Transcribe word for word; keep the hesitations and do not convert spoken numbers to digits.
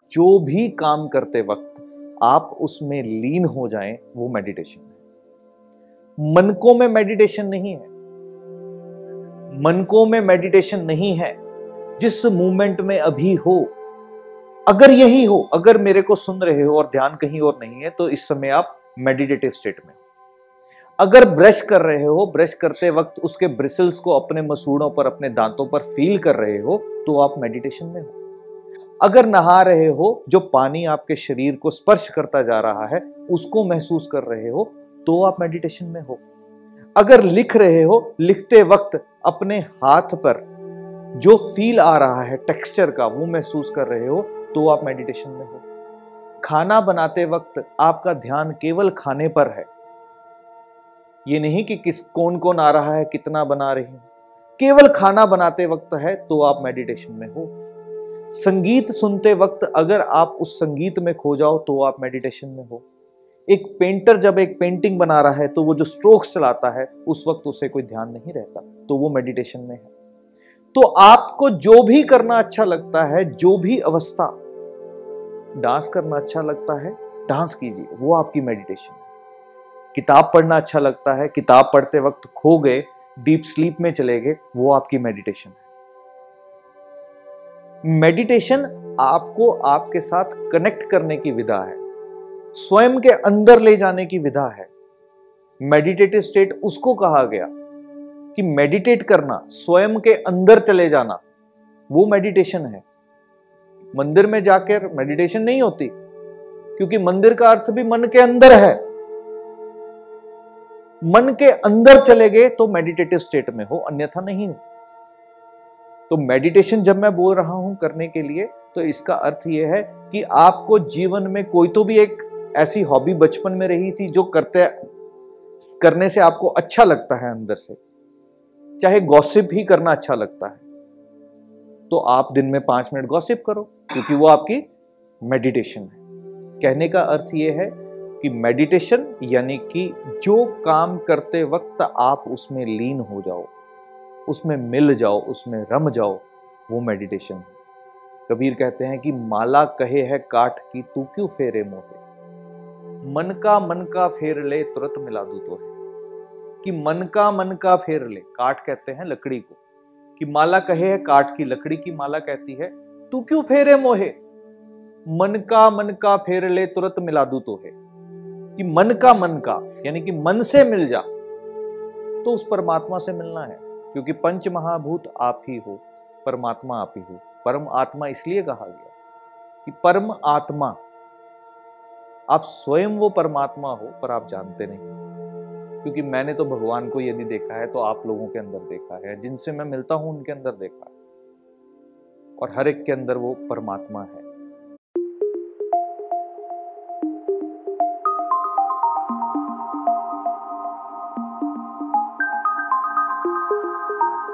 जो भी काम करते वक्त आप उसमें लीन हो जाएं, वो मेडिटेशन है। मनकों में मेडिटेशन नहीं है। मनकों में मेडिटेशन नहीं है। जिस मूवमेंट में अभी हो, अगर यही हो, अगर मेरे को सुन रहे हो और ध्यान कहीं और नहीं है, तो इस समय आप मेडिटेटिव स्टेट में हो। अगर ब्रश कर रहे हो, ब्रश करते वक्त उसके ब्रिसल्स को अपने मसूड़ों पर, अपने दांतों पर फील कर रहे हो, तो आप मेडिटेशन में हो। अगर नहा रहे हो, जो पानी आपके शरीर को स्पर्श करता जा रहा है उसको महसूस कर रहे हो, तो आप मेडिटेशन में हो। अगर लिख रहे हो, लिखते वक्त अपने हाथ पर जो फील आ रहा है टेक्सचर का, वो महसूस कर रहे हो, तो आप मेडिटेशन में हो। खाना बनाते वक्त आपका ध्यान केवल खाने पर है, ये नहीं कि किस कौन कौन आ रहा है, कितना बना रही हूं, केवल खाना बनाते वक्त है, तो आप मेडिटेशन में हो। संगीत सुनते वक्त अगर आप उस संगीत में खो जाओ, तो आप मेडिटेशन में हो। एक पेंटर जब एक पेंटिंग बना रहा है, तो वो जो स्ट्रोक्स चलाता है उस वक्त उसे कोई ध्यान नहीं रहता, तो वो मेडिटेशन में है। तो आपको जो भी करना अच्छा लगता है, जो भी अवस्था, डांस करना अच्छा लगता है, डांस कीजिए, वो आपकी मेडिटेशन है। किताब पढ़ना अच्छा लगता है, किताब पढ़ते वक्त खो गए, डीप स्लीप में चले गए, वो आपकी मेडिटेशन है। मेडिटेशन आपको आपके साथ कनेक्ट करने की विधा है, स्वयं के अंदर ले जाने की विधा है। मेडिटेटिव स्टेट उसको कहा गया कि मेडिटेट करना, स्वयं के अंदर चले जाना, वो मेडिटेशन है। मंदिर में जाकर मेडिटेशन नहीं होती, क्योंकि मंदिर का अर्थ भी मन के अंदर है। मन के अंदर चले गए तो मेडिटेटिव स्टेट में हो, अन्यथा नहीं हो। तो मेडिटेशन जब मैं बोल रहा हूं करने के लिए, तो इसका अर्थ यह है कि आपको जीवन में कोई तो भी एक ऐसी हॉबी बचपन में रही थी जो करते करने से आपको अच्छा लगता है अंदर से, चाहे गॉसिप ही करना अच्छा लगता है, तो आप दिन में पांच मिनट गॉसिप करो, क्योंकि वो आपकी मेडिटेशन है। कहने का अर्थ यह है कि मेडिटेशन यानी कि जो काम करते वक्त आप उसमें लीन हो जाओ, उसमें मिल जाओ, उसमें रम जाओ, वो मेडिटेशन है। कबीर कहते हैं कि माला कहे है काठ की, तू क्यों फेरे मोहे, मन का मन का फेर ले, तुरंत मिला दूं तो है। कि मन का मन का फेर ले, काठ कहते हैं लकड़ी को, कि माला कहे है काठ की, लकड़ी की माला कहती है तू क्यों फेरे मोहे, मन का मन का फेर ले, तुरंत मिला दूं तो है। कि मन का मन का यानी कि मन से मिल जा, तो उस परमात्मा से मिलना है, क्योंकि पंच महाभूत आप ही हो, परमात्मा आप ही हो। परम आत्मा इसलिए कहा गया कि परम आत्मा, आप स्वयं वो परमात्मा हो, पर आप जानते नहीं। क्योंकि मैंने तो भगवान को यदि देखा है, तो आप लोगों के अंदर देखा है, जिनसे मैं मिलता हूं उनके अंदर देखा है, और हर एक के अंदर वो परमात्मा है।